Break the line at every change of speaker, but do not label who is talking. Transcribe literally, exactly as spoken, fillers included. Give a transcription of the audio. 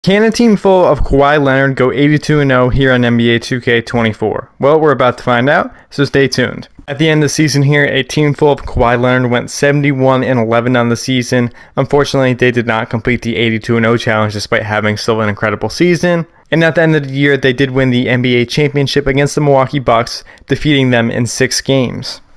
Can a team full of Kawhi Leonard go eighty-two and oh here on N B A two K twenty-four? Well, we're about to find out, so stay tuned. At the end of the season here, a team full of Kawhi Leonard went seventy-one and eleven on the season. Unfortunately, they did not complete the eighty-two and oh challenge despite having still an incredible season. And at the end of the year, they did win the N B A championship against the Milwaukee Bucks, defeating them in six games.